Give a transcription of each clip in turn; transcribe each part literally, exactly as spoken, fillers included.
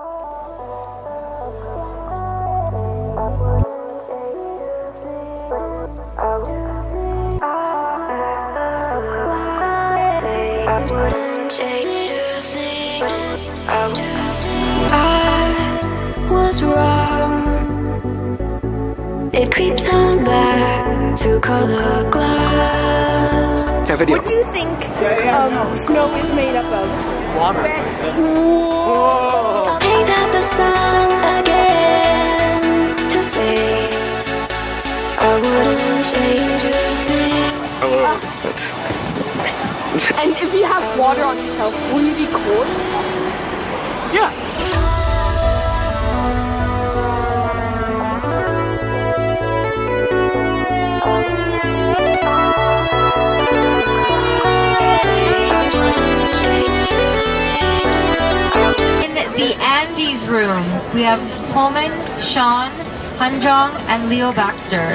I was wrong. It creeps on back through color glass. Yeah, video. What do you think um, snow is made up of? Water. I'll paint out the sun again to say I wouldn't change a thing. Hello. That's... And if you have water on yourself, will you be cold? Yeah. In the Andes room, we have Pullman, Sean, Hanjong, and Leo Baxter.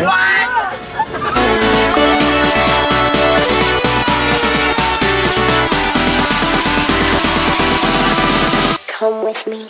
Come with me.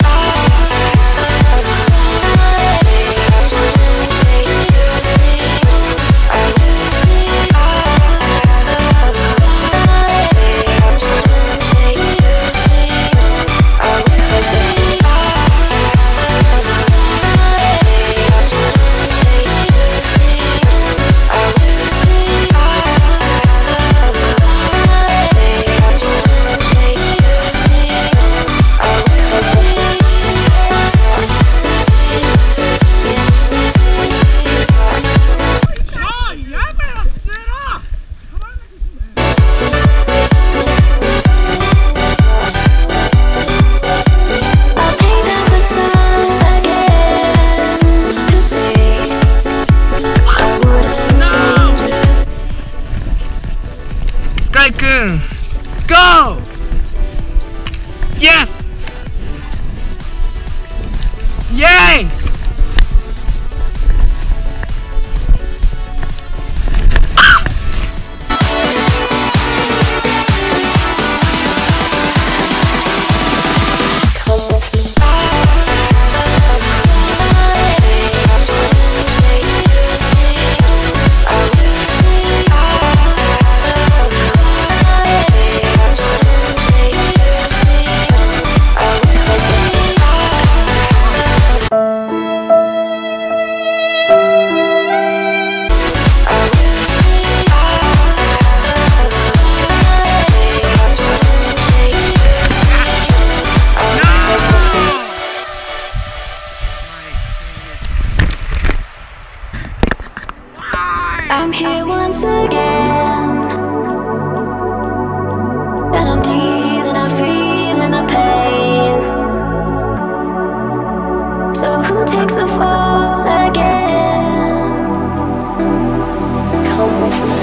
Go! Yes! Yay! I'm here once again, and I'm dealing, I'm feeling the pain. So who takes the fall again? Come with me.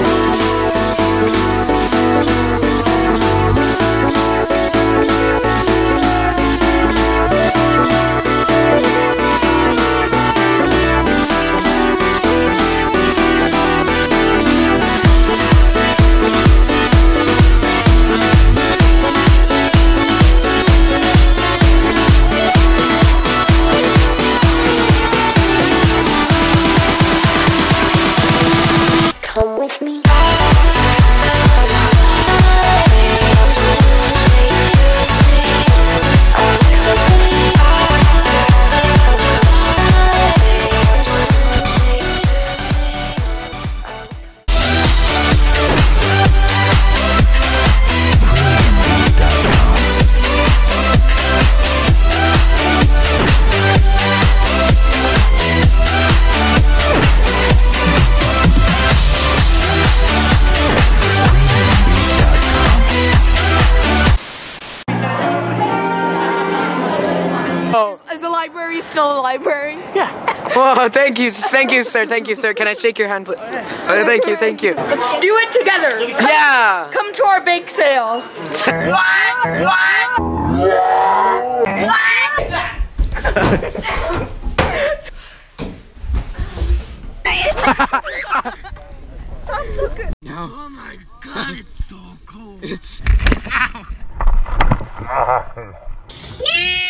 Come with me. Is the library still a library? Yeah. Whoa, thank you, thank you, sir, thank you, sir. Can I shake your hand, please? Oh, thank you, thank you. Let's do it together. Come, Yeah. come to our bake sale. What? What? Sounds so good. No. Oh my god, it's so cold. It's... Ow. Yeah!